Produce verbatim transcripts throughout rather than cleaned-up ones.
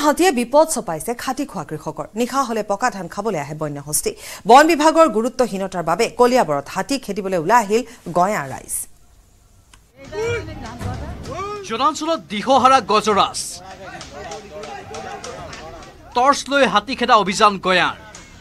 হাতীয়ে বিপদ চপাইছে খাটি খোৱা কৃষকৰ নিখা হলে পকা ধান খাবলৈ আহে বন্যহস্তি বন বিভাগৰ গুৰুত্বহীনতাৰ বাবে কলিয়াবৰত হাতী খেদিবলৈ ওলাই আহিল গয়া ৰাইজ জনাঞ্চলত দিহহাৰা গজৰাজ টৰ্চ লৈ হাতী খেদা অভিযান গয়াৰ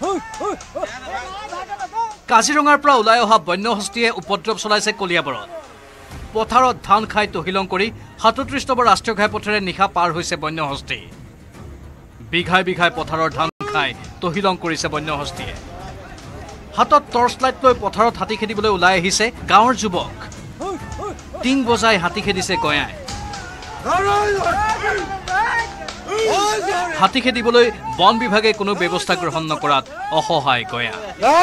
কাজিৰঙাৰ পৰা ওলাই অহা বন্যহস্তিয়ে উপদ্ৰৱ চলাইছে কলিয়াবৰত পথাৰত ধান খাই তহিলং কৰি সাতত্ৰিশ নম্বৰ ৰাষ্ট্ৰীয় ঘাইপথেৰে নিশা পাৰ হৈছে বন্যহস্তি বিঘাই বিঘাই পথাৰৰ ধান খাই তহিলং কৰিছে বন্যহস্তিয়ে হাতত টৰ্চ লাইট লৈ পথাৰত হাতী খেদিবলৈ ওলাই আহিছে গাঁৱৰ যুৱক টিং বজাই হাতী খেদিছে গয়াই হাতী খেদিবলৈ বন বিভাগে কোনো ব্যৱস্থা গ্ৰহণ নকৰাত অসহায় গয়া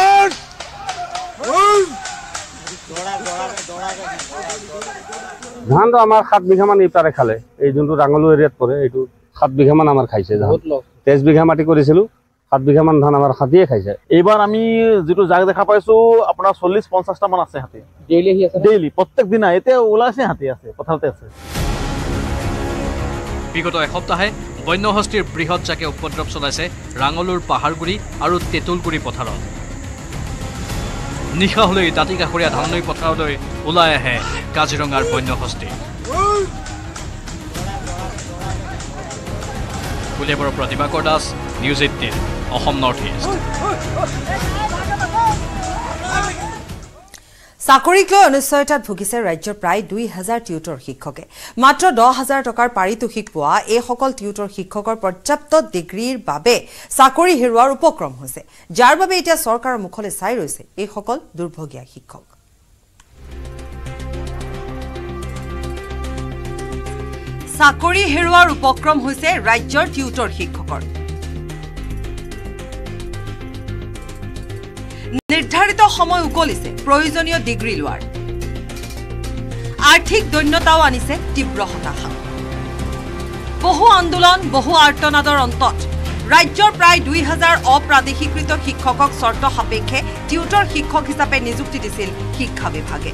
ধানটো আমাৰ সাত বিঘা মান ইটাৰে খালে এই যোনটো ৰাঙলু এৰিয়াত পৰে এইটো সাত বিঘা মান আমাৰ খাইছে ধান তেইছ বিঘা মাটি কৰিছিলো সাত বিঘা মান ধান আমাৰ হাতীয়ে খাইছে এইবাৰ আমি যেটো জাগ দেখা পাইছো আপোনাৰ চল্লিশ পঞ্চাশটা মান আছে হাতী ডেইলি আহি আছে ডেইলি প্ৰত্যেক দিনা এতে ওলাইছে হাতী আছে পথাৰতে আছে বিগত এসপ্তাহে বন্যহস্তিৰ বৃহৎ জাকে উপদ্ৰৱ চলাইছে ৰাঙলুৰ পাহাৰগুৰি আৰু তেতুলগুৰি পথাৰত নিশা হলে দাঁতি কাষৰীয়া ধাননৈ পথাৰলৈ ওলাই আহে কাজিৰঙাৰ বন্যহস্তি কলিয়াবৰৰ পৰা Dibakar Das news eighteen Assam north east চাকৰিক লৈ অনিশ্চয়তাত ভুগিছে ৰাজ্যৰ প্ৰায় দুই হাজাৰ টিউটৰ শিক্ষকে মাত্ৰ দহ হাজাৰ টকাৰ পাৰিতোষিক পোৱা এই সকল টিউটৰ শিক্ষকৰ পৰ্যাপ্ত ডিগ্ৰীৰ বাবে চাকৰি হেৰুৱাৰ উপক্ৰম হৈছে যাৰ বাবে এতিয়া চৰকাৰৰ মুখলৈ চাই ৰৈছে এই সকল দুৰ্ভগীয়া শিক্ষক চাকৰি হেৰুৱাৰ উপক্ৰম হৈছে ৰাজ্যৰ টিউটৰ শিক্ষকৰ নিৰ্ধাৰিত সময় উকলিছে প্ৰয়োজনীয় ডিগ্ৰী লোৱাৰ আৰ্থিক দৈন্যতাও আনিছে তীব্ৰ হতাশা বহু আন্দোলন বহু আৰ্তনাদৰ অন্তত ৰাজ্যৰ প্ৰায় দুই হাজাৰ অপ্ৰাদেশিকৃত শিক্ষকক চৰ্ত সাপেক্ষে টিউটৰ শিক্ষক হিচাপে নিযুক্তি দিছিল শিক্ষা বিভাগে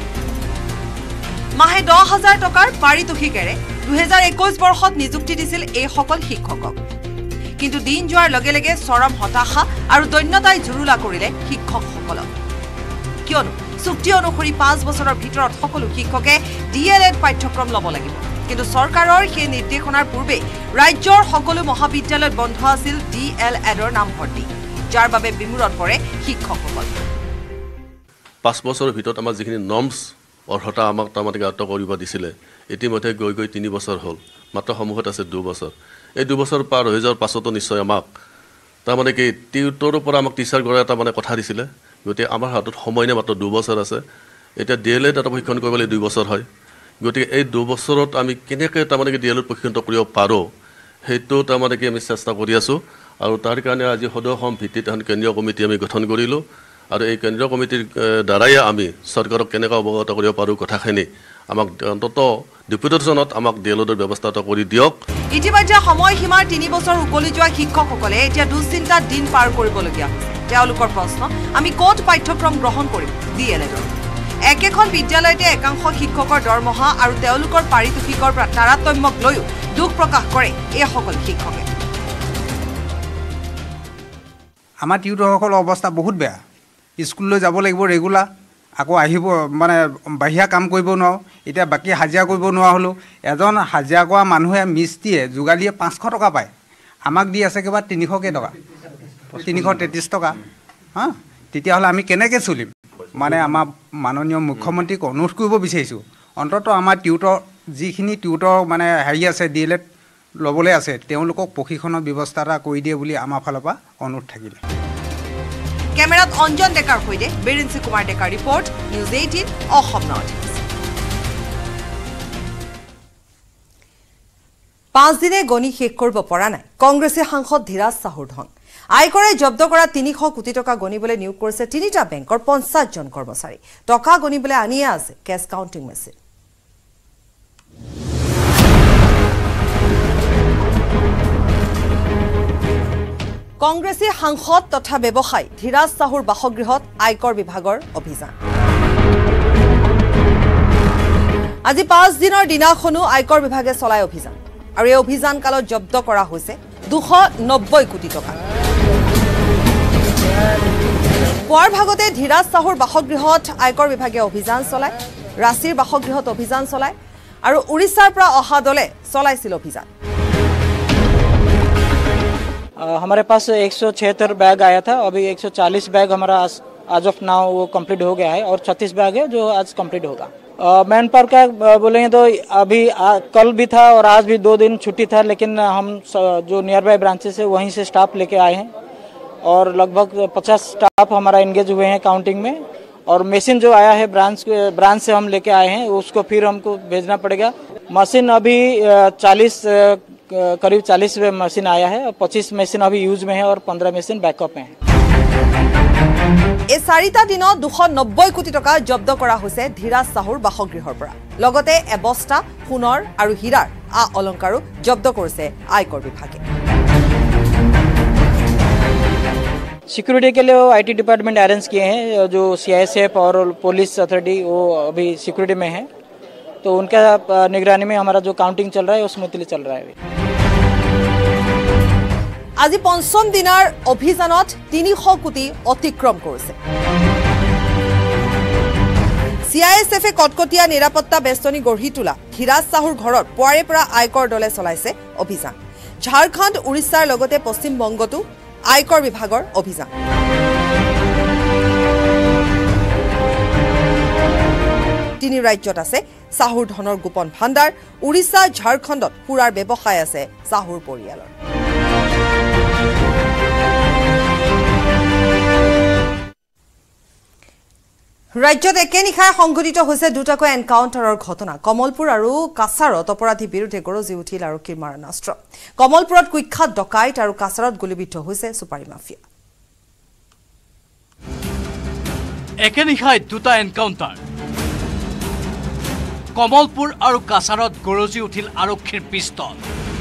মাহে দহ হাজাৰ টকাৰ পাৰিতোষিকেৰে দুহেজাৰ একৈশ বৰ্ষত নিযুক্তি দিছিল এই সকল শিক্ষকক কিন্তু দিন যোৱাৰ লগে লগে চৰম হতাশা আৰু দৈন্যতাই জুৰুলা কৰিলে শিক্ষকসকলক কিয়নো চুক্তি অনুসৰি পাঁচ বছৰৰ ভিতৰত সকলো শিক্ষকে ডি এল এড পাঠ্যক্ৰম ল'ব লাগিব কিন্তু চৰকাৰৰ সেই নিৰ্দেশনাৰ পূৰ্বে ৰাজ্যৰ সকলো মহাবিদ্যালয়ত বন্ধ আছিল ডি এল এডৰ নামভৰ্তি যাৰ বাবে বিমূৰত পৰে শিক্ষকসকল পাঁচ বছৰৰ ভিতৰত আমাৰ যিখিনি নৰ্মছ অৰ্হতা আমাক তাৰমানে আয়ত্ত কৰিব দিছিলে ইতিমধ্যে গৈ গৈ তিনি বছৰ হ'ল মাত্ৰ সমূহত আছে দুবছৰ এই দুবছৰ পাৰ হৈ যোৱাৰ পাছতো নিশ্চয় আমাক তাৰমানে কি টিউটৰৰ পৰা আমাক টিচাৰ গৰাকী এটা মানে কথা দিছিলে গতিকে আমাৰ হাতত সময় নাই মাত্ৰ দুবছৰ আছে এতিয়া ডি এল এড এটা প্ৰশিক্ষণ কৰিবলৈ দুই বছৰ হয় গতিকে এই দুবছৰত আমি কেনেকৈ তাৰমানে কি ডি এল এড প্ৰশিক্ষণ কৰিব পাৰোঁ সেইটো তাৰমানে কি আমি চেষ্টা কৰি আছোঁ আৰু তাৰ কাৰণে আজি সদৌ অসম ভিত্তিত এখন কেন্দ্ৰীয় কমিটি আমি গঠন কৰিলোঁ আৰু এই কেন্দ্ৰীয় কমিটিৰ দ্বাৰাই আমি চৰকাৰক কেনেকৈ অৱগত কৰিব পাৰোঁ কথাখিনি আমাক অন্তত ডেপুটেশ্যনত আমাক ডি এল এডৰ ব্যৱস্থা এটা কৰি দিয়ক ইতিমধ্যে সময়সীমাৰ তিনি বছৰ উকলি যোৱা শিক্ষকসকলে এতিয়া দুশ্চিন্তাত দিন পাৰ কৰিবলগীয়া হৈছে তেওঁলোকৰ প্ৰশ্ন আমি ক'ত পাঠ্যক্ৰম গ্ৰহণ কৰিম ডি এল এডৰ একেখন বিদ্যালয়তে একাংশ শিক্ষকৰ দৰমহা আৰু তেওঁলোকৰ পাৰিতোষিকৰ তাৰতম্যক লৈও দুখ প্ৰকাশ কৰে এই সকল শিক্ষকে আমাৰ টিউটৰসকলৰ অৱস্থা বহুত বেয়া স্কুললৈ যাব লাগিব ৰেগুলাৰ আকৌ আহিব মানে বাহিৰা কাম কৰিব নোৱাৰো এতিয়া বাকি হাজিৰা কৰিব নোৱাৰা হলো এজন হাজিৰা কৰা মানুহে মিস্ত্ৰীয়ে যোগালীয়ে পাঁচশ টকা পায় আমাক দি আছে কিবা তিনিশ কে টকা তিনিশ তেত্ৰিশ টকা হা তেতিয়াহ'লে আমি কেনেকৈ চলিম মানে আমাৰ মাননীয় মুখ্যমন্ত্ৰীক অনুৰোধ কৰিব বিচাৰিছোঁ অন্তত আমাৰ টিউটৰ যিখিনি টিউটৰ মানে হেৰি আছে ডি এল এড ল'বলৈ আছে তেওঁলোকক প্ৰশিক্ষণৰ ব্যৱস্থা এটা কৰি দিয়ে বুলি আমাৰ ফালৰ পৰা অনুৰোধ থাকিলে কেমেৰাত অঞ্জন ডেকাৰ সৈতে বীৰেন্দ্ৰ কুমাৰ ডেকাৰ report news eighteen Assam north east পাঁচ দিনে গণি শেষ কৰিব পৰা নাই কংগ্ৰেছী সাংসদ ধীৰাজ চাহুৰ ধন আয়কৰে জব্দ কৰা তিনিশ কোটি টকা গণিবলৈ নিয়োগ কৰিছে তিনিটা বেংকৰ পঞ্চাছ জন কৰ্মচাৰী টকা গণিবলৈ আনিয়ে আছে কেছ কাউণ্টিং মেচিন কংগ্ৰেছী সাংসদ তথা ব্যৱসায়ী ধীৰাজ চাহুৰ বাসগৃহত আয়কৰ বিভাগৰ অভিযান আজি পাঁচ দিনৰ দিনাখনো আয়কৰ বিভাগে চলাই অভিযান আৰু এই অভিযান কালত জব্দ কৰা হৈছে দুশ নব্বৈ কোটি টকা পুৱাৰ ভাগতে ধীৰাজ সাহুৰ বাসগৃহত আয়কৰ বিভাগে অভিযান চলায় ৰাছিৰ বাসগৃহত অভিযান চলায় আৰু উৰিষ্যাৰ পৰা অহা দলে চলাইছিল অভিযান हमारे पास एक सौ छिहत्तर बैग आया था अभी एक सौ चालीस बैग हमारा आज ऑफ नाउ वो कंप्लीट हो गया है और छत्तीस बैग है जो आज कंप्लीट होगा मैन पावर का बोलेंगे तो अभी आ, कल भी था और आज भी दो दिन छुट्टी था लेकिन हम जो नियर बाय ब्रांचेस है वहीं से स्टाफ लेके आए हैं और लगभग पचास स्टाफ हमारा एंगेज हुए हैं काउंटिंग में और मशीन जो आया है ब्रांच ब्रांच से हम लेके आए हैं उसको फिर हमको भेजना पड़ेगा मशीन अभी चालीस करीब चालीस मशीन आया है और पच्चीस मशीन अभी यूज में है और पंद्रह मशीन बैकअप में है এই চাৰিটা দিনত দুশ নব্বৈ কোটি টকা জব্দ কৰা হৈছে ধীৰাজ সাহুৰ বাসগৃহৰ পৰা লগতে এবস্তা সোণৰ আৰু হীৰাৰ আ অলংকাৰো জব্দ কৰিছে আয়কৰ বিভাগে सिक्योरिटी के लिए आईटी डिपार्टमेंट अरेंज किए हैं जो सीआईएसएफ और पुलिस अथॉरिटी वो अभी सिक्योरिटी में है तो उनका निगरानी में हमारा जो काउंटिंग चल रहा है वो स्मूथली चल रहा है अभी আজি পঞ্চম দিনৰ অভিযানত তিনিশ কোটি অতিক্ৰম কৰিছে সিআইএসএফে কটকটীয়া নিৰাপত্তা বেষ্টনী গঢ়ি তোলা ধীৰাজ সাহুৰ ঘৰত পুৱাৰে পৰা আয়কৰ দলে চলাইছে অভিযান ঝাৰখণ্ড উৰিষ্যাৰ লগতে পশ্চিম বংগতো আয়কৰ বিভাগৰ অভিযান তিনি ৰাজ্যত আছে সাহুৰ ধনৰ গোপন ভাণ্ডাৰ উৰিষ্যা ঝাৰখণ্ডত পুৰাৰ ব্যৱসায় আছে সাহুৰ পৰিয়ালৰ ৰাজ্যত একে নিশাই সংঘটিত হৈছে দুটাকৈ এনকাউণ্টাৰৰ ঘটনা কমলপুৰ আৰু কাছাৰত অপৰাধী বিৰুদ্ধে গৰজি উঠিল আৰক্ষীৰ মাৰণাস্ত্ৰ কমলপুৰত কুখ্যাত ডকাইত আৰু কাছাৰত গুলীবিদ্ধ হৈছে সুপাৰী মাফিয়া একে নিশাই দুটা এনকাউণ্টাৰ কমলপুৰ আৰু কাছাৰত গৰজি উঠিল আৰক্ষীৰ পিস্তল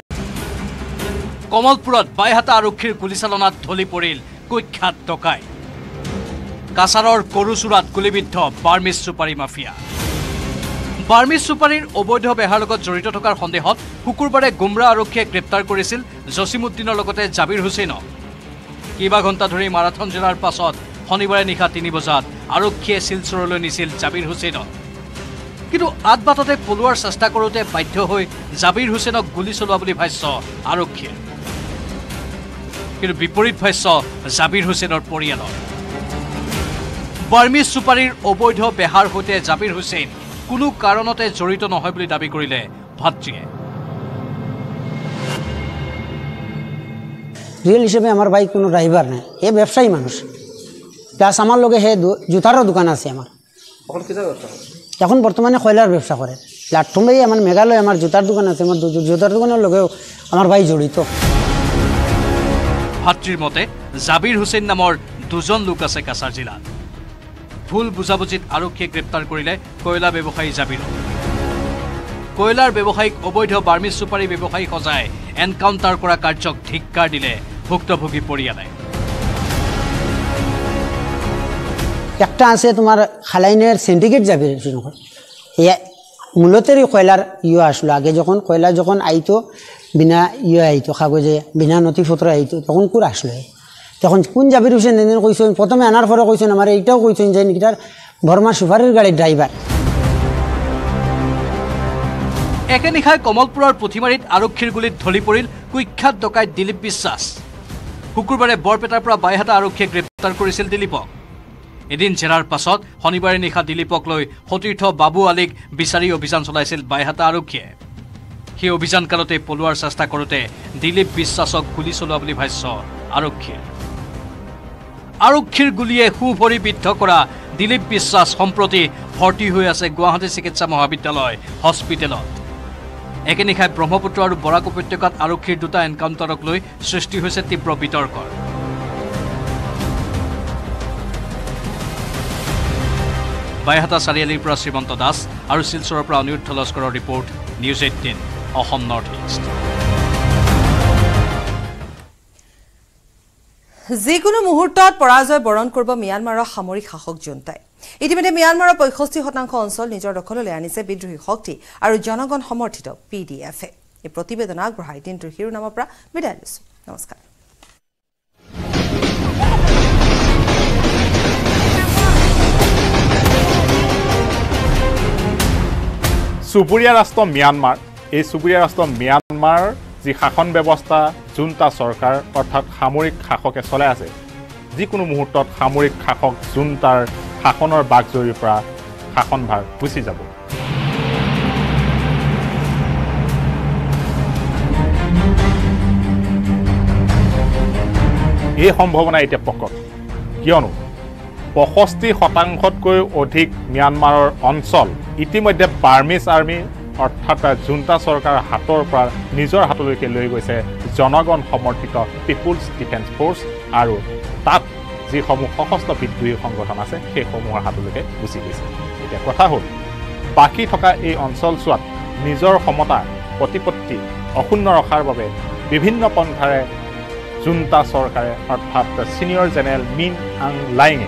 কমলপুৰত বাইহাটা আৰক্ষীৰ গুলীচালনাত ঢলি পৰিল কুখ্যাত ডকাইত কাছাৰৰ কৰুচুৰাত গুলীবিদ্ধ বাৰ্মিজ সুপাৰী মাফিয়া বাৰ্মিজ সুপাৰীৰ অবৈধ বেহাৰ লগত জড়িত থকাৰ সন্দেহত শুকুৰবাৰে গুমৰা আৰক্ষীয়ে গ্ৰেপ্তাৰ কৰিছিল জছিমুদ্দিনৰ লগতে জাবিৰ হুছেইনক কিবা ঘণ্টা ধৰি মাৰাথন জিলাৰ পাছত শনিবাৰে নিশা তিনি বজাত আৰক্ষীয়ে শিলচৰলৈ নিছিল জাবিৰ হুছেইনক কিন্তু আদবাটতে পলোৱাৰ চেষ্টা কৰোঁতে বাধ্য হৈ জাবিৰ হুছেইনক গুলী চলোৱা বুলি ভাষ্য আৰক্ষীয়ে কিন্তু বিপৰীত ভাষ্য জাবিৰ হুছেইনৰ পৰিয়ালৰ বাৰ্মিজ সুপাৰীৰ অবৈধ বেহাৰ সৈতে জাবিৰ হুছেইন কোনো কাৰণতে জড়িত নহয় বুলি দাবী কৰিলে ভাতৃয়ে রিয়েল হিসেবে আমার ভাই কোনো ড্রাইভার নাই এ ব্যবসায়ী মানুষ প্লাস আমার লগে হে জুতারও দোকান আছে আমার এখন বর্তমানে কয়লার ব্যবসা করে প্ল্যাটফর্ম ভাই আমার মেঘালয় আমার জুতার দোকান আছে আমার জুতার দোকানের লগেও আমার ভাই জড়িত ভাতৃৰ মতে জাবিৰ হুছেইন নামৰ দুজন লোক আছে কাছাৰ জিলাত ভুল বুজাবুজিত আৰক্ষীয়ে গ্ৰেপ্তাৰ কৰিলে কয়লা ব্যৱসায়ী জাবিৰ কয়লাৰ ব্যৱসায়িক অবৈধ বাৰ্মিজ সুপাৰী ব্যৱসায়ী সজাই এনকাউণ্টাৰ কৰা কাৰ্যক ধিক্কাৰ দিলে ভুক্তভোগী পৰিয়ালে একটা আছে তোমার খালাইনের সিন্ডিকেট যাবে মূলতেরই কয়লার ইয়ে আসলো আগে যখন কয়লা যখন আইতো বিনা ইয়ে আইতো কাগজে বিনা নথিপত্র আইতো তখন কোর আসলো তখন কোন জাবির হোসেন এদিন কইছেন প্রথমে আনার পরে কইছেন আমার এইটাও কইছেন যে নিকিটার বর্মা সুপারির গাড়ির ড্রাইভার একে নিশাই কমলপুৰৰ পুথিমাৰীত আৰক্ষীৰ গুলীত ঢলি পৰিল কুখ্যাত ডকাইত দিলীপ বিশ্বাস শুকুৰবাৰে বৰপেটাৰ পৰা বাইহাটা আৰক্ষীয়ে গ্ৰেপ্তাৰ কৰিছিল দিলীপক এদিন জেৰাৰ পাছত শনিবাৰে নিশা দিলীপক লৈ সতীৰ্থ বাবু আলীক বিচাৰি অভিযান চলাইছিল বাইহাটা আৰক্ষীয়ে সেই অভিযান কালতে পলোৱাৰ চেষ্টা কৰোঁতে দিলীপ বিশ্বাসক গুলী চলোৱা বুলি ভাষ্য আৰক্ষীয়ে আৰক্ষীৰ গুলীয়ে সুভৰি বিদ্ধ কৰা দিলীপ বিশ্বাস সম্প্ৰতি ভৰ্তি হৈ আছে গুৱাহাটী চিকিৎসা মহাবিদ্যালয় হস্পিটেলত একে নিশাই ব্ৰহ্মপুত্ৰ আৰু বৰাক উপত্যকাত আৰক্ষীৰ দুটা এনকাউণ্টাৰক লৈ সৃষ্টি হৈছে তীব্ৰ বিতৰ্কৰ বাইহাটা চাৰিআলিৰ পৰা শ্ৰীমন্ত দাস আৰু শিলচৰৰ পৰা অনিৰুদ্ধ লস্কৰৰ report news eighteen Assam north east যিকোনো মুহূৰ্তত পৰাজয় বৰণ কৰিব ম্যানমাৰৰ সামৰিক শাসক জুণ্টাই ইতিমধ্যে ম্যানমাৰৰ পঁয়ষষ্ঠি শতাংশ অঞ্চল নিজৰ দখললৈ আনিছে বিদ্ৰোহী শক্তি আৰু জনগণ সমৰ্থিত পি ডি এফে এই প্ৰতিবেদন আগবঢ়াই দিনটোৰ শিৰোনামৰ পৰা বিদায় লৈছো নমস্কাৰ চুবুৰীয়া ৰাষ্ট্ৰ ম্যানমাৰ এই চুবুৰীয়া ৰাষ্ট্ৰ ম্যানমাৰ যি শাসন ব্যৱস্থা জুণ্টা চৰকাৰ অৰ্থাৎ সামৰিক শাসকে চলাই আছে যিকোনো মুহূৰ্তত সামৰিক শাসক জুণ্টাৰ শাসনৰ বাগজৰীৰ পৰা শাসনভাৰ গুচি যাব এই সম্ভাৱনা এতিয়া প্ৰকট কিয়নো পঁয়ষষ্ঠি শতাংশতকৈ অধিক ম্যানমাৰৰ অঞ্চল ইতিমধ্যে বাৰ্মিজ আৰ্মি অৰ্থাৎ জুণ্টা চৰকাৰৰ হাতৰ পৰা নিজৰ হাতলৈকে লৈ গৈছে জনগণ সমৰ্থিত পিপুলছ ডিফেন্স ফ'ৰ্চ আৰু তাত যিসমূহ সশস্ত্ৰ বিদ্ৰোহী সংগঠন আছে সেইসমূহৰ হাতলৈকে গুচি গৈছে এতিয়া কথা হ'ল বাকী থকা এই অঞ্চলছোৱাত নিজৰ সমতা প্ৰতিপত্তি অক্ষুণ্ণ ৰখাৰ বাবে বিভিন্ন পন্থাৰে জুণ্টা চৰকাৰে অৰ্থাৎ ছিনিয়ৰ জেনেৰেল মিন আং লাইঙে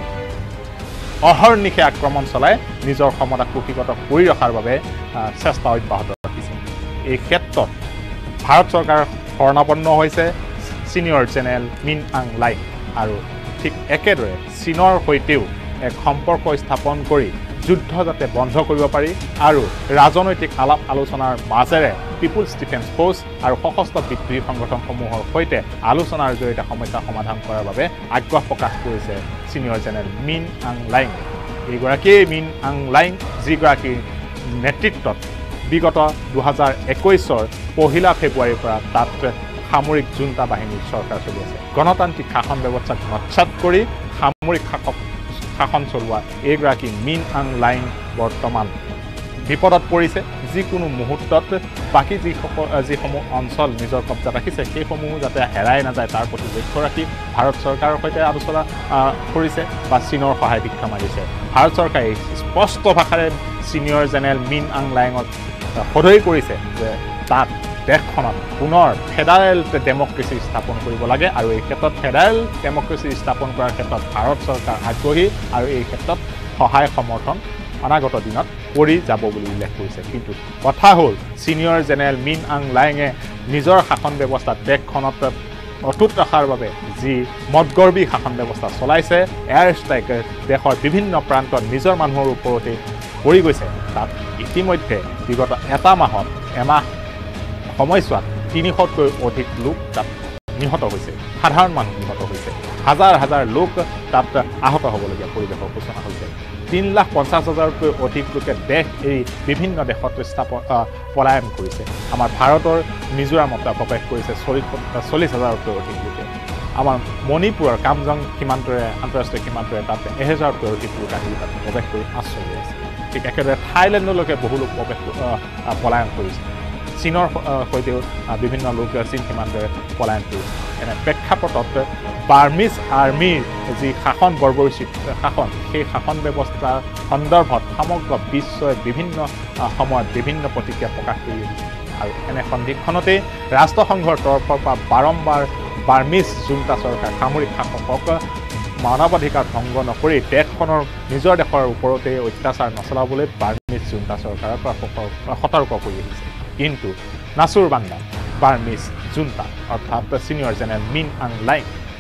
অহৰ্নিশে আক্ৰমণ চলাই নিজৰ ক্ষমতা কুক্ষিগত কৰি ৰখাৰ বাবে চেষ্টা অব্যাহত ৰাখিছে এই ক্ষেত্ৰত ভাৰত চৰকাৰ শৰণাপন্ন হৈছে senior general Min Aung Hlaing আৰু ঠিক একেদৰে চীনৰ সৈতেও এক সম্পৰ্ক স্থাপন কৰি যুদ্ধ যাতে বন্ধ কৰিব পাৰি আৰু ৰাজনৈতিক আলাপ আলোচনাৰ মাজেৰে পিপুলছ ডিফেন্স ফ'ৰ্চ আৰু সশস্ত্ৰ বিদ্ৰোহী সংগঠনসমূহৰ সৈতে আলোচনাৰ জৰিয়তে সমস্যা সমাধান কৰাৰ বাবে আগ্ৰহ প্ৰকাশ কৰিছে senior general Min Aung Hlaing এইগৰাকীয়ে মিন আং লাইং যিগৰাকীৰ নেতৃত্বত বিগত দুহেজাৰ একৈছৰ পহিলা ফেব্ৰুৱাৰীৰ পৰা তাত সামৰিক জুণ্টা বাহিনীৰ চৰকাৰ চলি আছে গণতান্ত্ৰিক শাসন ব্যৱস্থাক নচ্ছাত কৰি সামৰিক শাসক শাসন চলোৱা এইগৰাকী মিন আং লাইং বৰ্তমান বিপদত পৰিছে যিকোনো মুহূৰ্তত বাকী যিসকল যিসমূহ অঞ্চল নিজৰ কব্জাত ৰাখিছে সেইসমূহ যাতে হেৰাই নাযায় তাৰ প্ৰতি লক্ষ্য ৰাখি ভাৰত চৰকাৰৰ সৈতে আলোচনা কৰিছে বা চীনৰ সহায় ভিক্ষা মাৰিছে ভাৰত চৰকাৰে স্পষ্ট ভাষাৰে ছিনিয়ৰ জেনেৰেল মিন আং লাইঙক সদয় কৰিছে যে তাত দেশখনত পুনৰ ফেডাৰেল ডেমক্ৰেচি স্থাপন কৰিব লাগে আৰু এই ক্ষেত্ৰত ফেডাৰেল ডেমক্ৰেচি স্থাপন কৰাৰ ক্ষেত্ৰত ভাৰত চৰকাৰ আগ্ৰহী আৰু এই ক্ষেত্ৰত সহায় সমৰ্থন অনাগত দিনত কৰি যাব বুলি উল্লেখ কৰিছে কিন্তু কথা হ'ল ছিনিয়ৰ জেনেৰেল মিন আং লাইঙে নিজৰ শাসন ব্যৱস্থাত দেশখনত অটুট ৰখাৰ বাবে যি মদগৰ্বী শাসন ব্যৱস্থা চলাইছে এয়াৰ ষ্ট্ৰাইক দেশৰ বিভিন্ন প্ৰান্তত নিজৰ মানুহৰ ওপৰতে পৰি গৈছে তাত ইতিমধ্যে বিগত এটা মাহত এমাহ সময়ছোৱাত তিনিশতকৈ অধিক লোক তাত নিহত হৈছে সাধাৰণ মানুহ নিহত হৈছে হাজাৰ হাজাৰ লোক তাত আহত হ'বলগীয়া পৰিৱেশৰ সূচনা হৈছে তিন লাখ পঞ্চাছ হাজাৰতকৈ অধিক লোকে দেশ এৰি বিভিন্ন দেশত স্থাপন পলায়ন কৰিছে আমাৰ ভাৰতৰ মিজোৰামত প্ৰৱেশ কৰিছে চল্লিছ চল্লিছ হাজাৰতকৈ অধিক লোকে আমাৰ মণিপুৰৰ কামজং সীমান্তৰে আন্তঃৰাষ্ট্ৰীয় সীমান্তৰে তাত এহেজাৰতকৈ অধিক লোক আহি তাত প্ৰৱেশ কৰি আশ্ৰয় লৈ আছে ঠিক একেদৰে থাইলেণ্ডলৈকে বহু লোক প্ৰৱেশ পলায়ন কৰিছে চীনৰ সৈতেও বিভিন্ন লোক চীন সীমান্তৰে পলায়ন কৰিছে এনে প্ৰেক্ষাপটত বাৰ্মিজ আৰ্মিৰ যি শাসন বৰ্বৰোচিত শাসন সেই শাসন ব্যৱস্থাৰ সন্দৰ্ভত সমগ্ৰ বিশ্বই বিভিন্ন সময়ত বিভিন্ন প্ৰতিক্ৰিয়া প্ৰকাশ কৰি আহিছে আৰু এনে সন্ধিক্ষণতে ৰাষ্ট্ৰসংঘৰ তৰফৰ পৰা বাৰম্বাৰ বাৰ্মিজ জুণ্টা চৰকাৰ সামৰিক শাসকক মানৱাধিকাৰ ভংগ নকৰি দেশখনৰ নিজৰ দেশৰ ওপৰতে অত্যাচাৰ নচলাবলৈ বাৰ্মিজ জুণ্টা চৰকাৰৰ পৰা সতৰ্ক কৰি আহিছে কিন্তু নাচুৰ বান্দা বাৰ্মিজ জুণ্টা অৰ্থাৎ senior general Min Aung Hlaing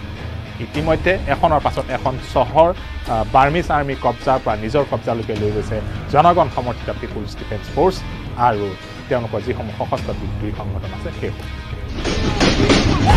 ইতিমধ্যে এখনৰ পাছত এখন চহৰ বাৰ্মিজ আৰ্মি কব্জাৰ পৰা নিজৰ কব্জালৈকে লৈ গৈছে জনগণ সমৰ্থিত পিপুলছ ডিফেন্স ফ'ৰ্চ আৰু তেওঁলোকৰ যিসমূহ সশস্ত্ৰ বিদ্ৰোহী সংগঠন আছে সেইসমূহ